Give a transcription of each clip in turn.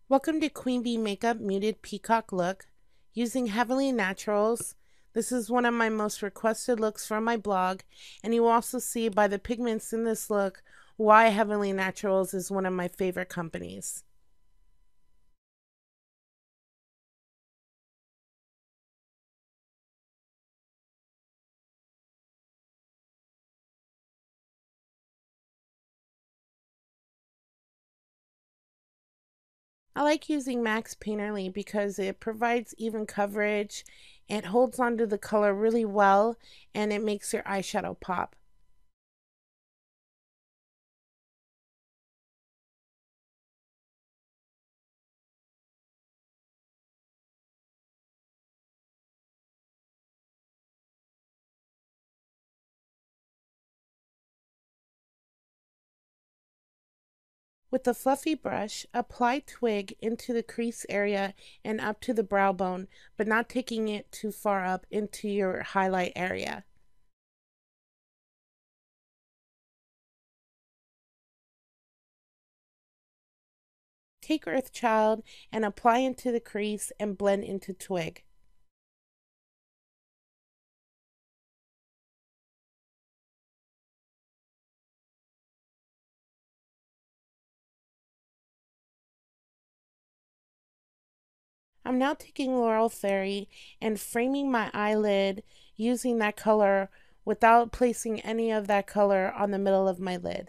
Welcome to Queen Bee Makeup Muted Peacock Look using Heavenly Naturals. This is one of my most requested looks from my blog, and you will also see by the pigments in this look why Heavenly Naturals is one of my favorite companies. I like using Max Painterly because it provides even coverage, it holds onto the color really well, and it makes your eyeshadow pop. With a fluffy brush, apply Twig into the crease area and up to the brow bone, but not taking it too far up into your highlight area. Take Earthchild and apply into the crease and blend into Twig. I'm now taking Laurel Fairy and framing my eyelid using that color without placing any of that color on the middle of my lid.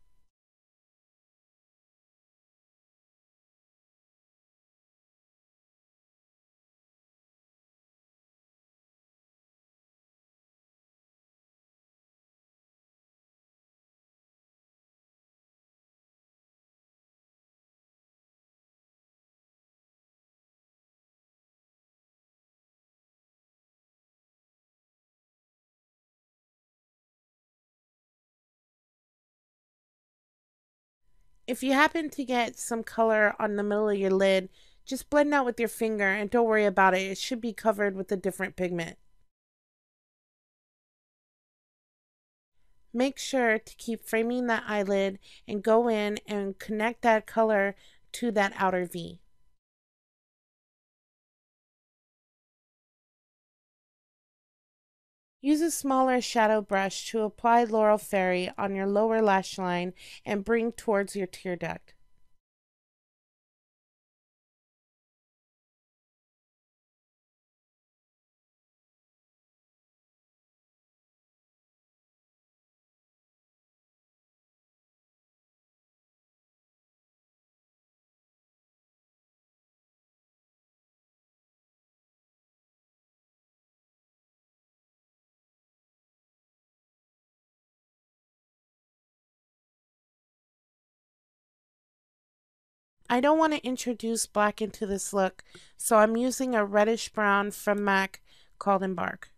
If you happen to get some color on the middle of your lid, just blend out with your finger and don't worry about it. It should be covered with a different pigment. Make sure to keep framing that eyelid and go in and connect that color to that outer V. Use a smaller shadow brush to apply Laurel Fairy on your lower lash line and bring towards your tear duct. I don't want to introduce black into this look, so I'm using a reddish brown from MAC called Embark.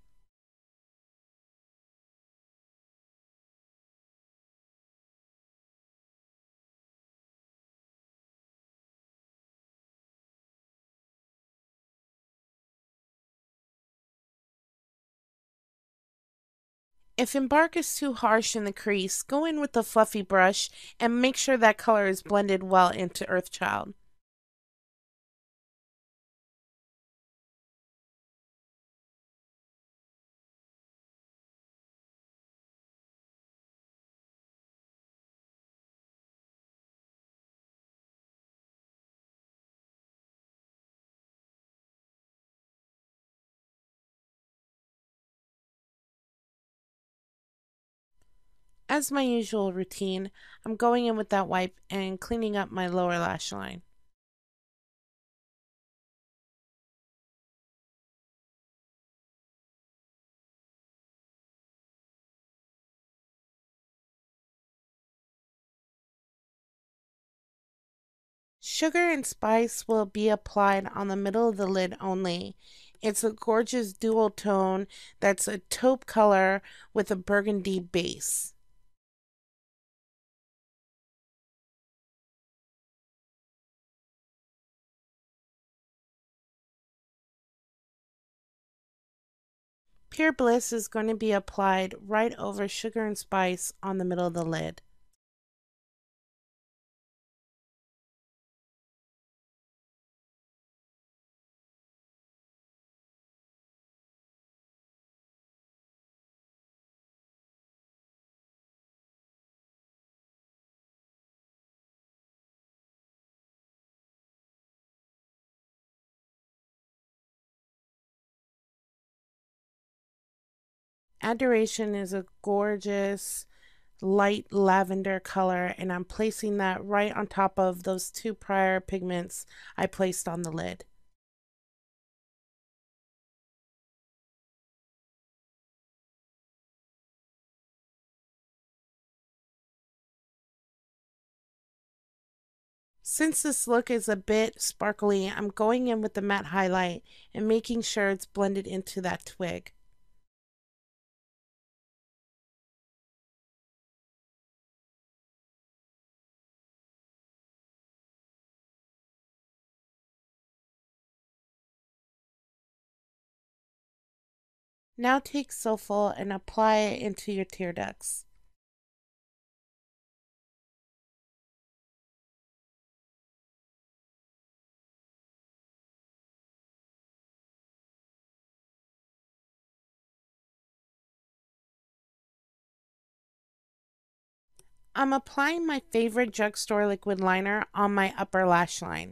If Embark is too harsh in the crease, go in with a fluffy brush and make sure that color is blended well into Earthchild. As my usual routine, I'm going in with that wipe and cleaning up my lower lash line. Sugar and Spice will be applied on the middle of the lid only. It's a gorgeous dual tone that's a taupe color with a burgundy base. Pure Bliss is going to be applied right over Sugar and Spice on the middle of the lid. Adoration is a gorgeous light lavender color, and I'm placing that right on top of those two prior pigments I placed on the lid. Since this look is a bit sparkly, I'm going in with the matte highlight and making sure it's blended into that twig. Now take Soulful and apply it into your tear ducts. I'm applying my favorite drugstore liquid liner on my upper lash line.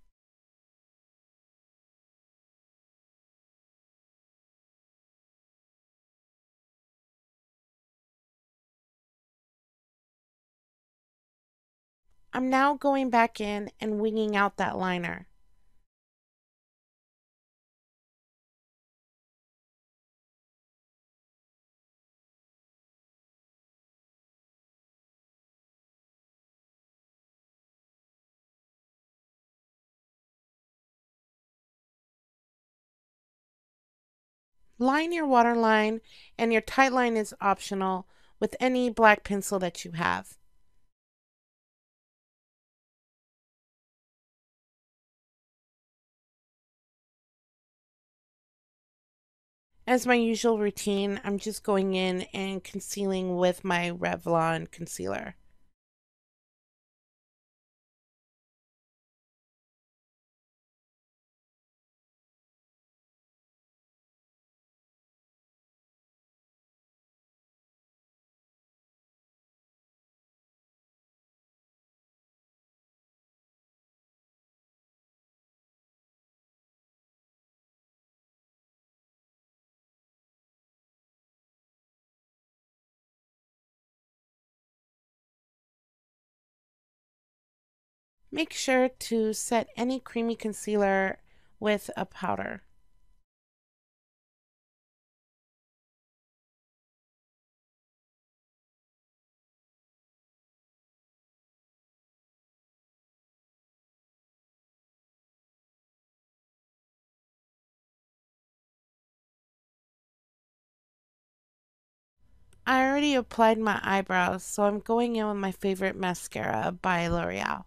I'm now going back in and winging out that liner. Line your waterline, and your tight line is optional with any black pencil that you have. As my usual routine, I'm just going in and concealing with my Revlon concealer. Make sure to set any creamy concealer with a powder. I already applied my eyebrows, so I'm going in with my favorite mascara by L'Oreal.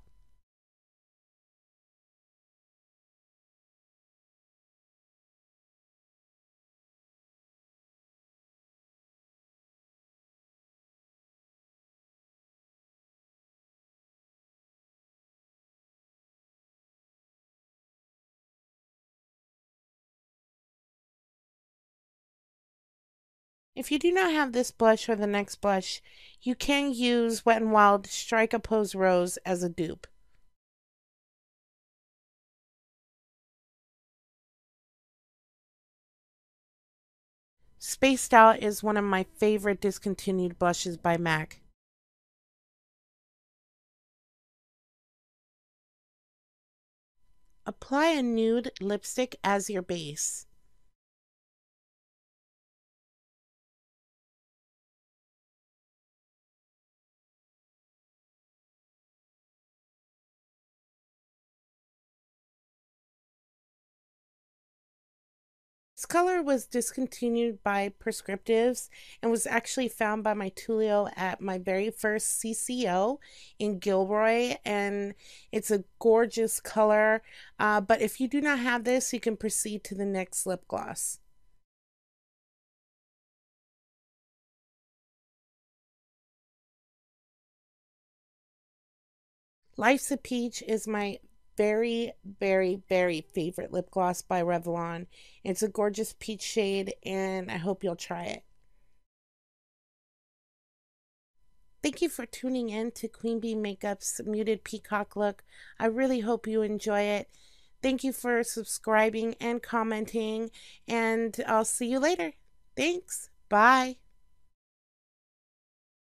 If you do not have this blush or the next blush, you can use Wet n Wild Strike a Pose Rose as a dupe. Spaced Out is one of my favorite discontinued blushes by MAC. Apply a nude lipstick as your base. This color was discontinued by Prescriptives and was actually found by my Tulio at my very first CCO in Gilroy, and it's a gorgeous color. But if you do not have this, you can proceed to the next lip gloss. Life's a Peach is my very favorite lip gloss by Revlon. It's a gorgeous peach shade, and I hope you'll try it. Thank you for tuning in to Queen Bee Makeup's Muted Peacock look. I really hope you enjoy it. Thank you for subscribing and commenting, and I'll see you later. Thanks. Bye.